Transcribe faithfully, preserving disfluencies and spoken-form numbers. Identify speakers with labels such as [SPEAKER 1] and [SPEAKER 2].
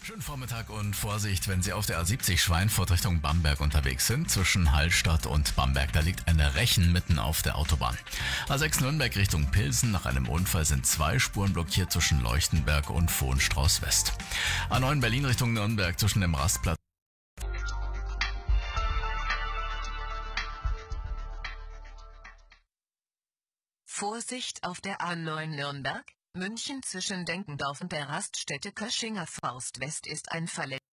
[SPEAKER 1] Schönen Vormittag und Vorsicht, wenn Sie auf der A siebzig Schweinfurt Richtung Bamberg unterwegs sind. Zwischen Hallstatt und Bamberg, da liegt eine Rechen mitten auf der Autobahn. A sechs Nürnberg Richtung Pilsen. Nach einem Unfall sind zwei Spuren blockiert zwischen Leuchtenberg und Vohenstrauß West. A neun Berlin Richtung Nürnberg zwischen dem Rastplatz.
[SPEAKER 2] Vorsicht auf der A neun Nürnberg, München zwischen Denkendorf und der Raststätte Köschinger Forst West ist ein Verletzter.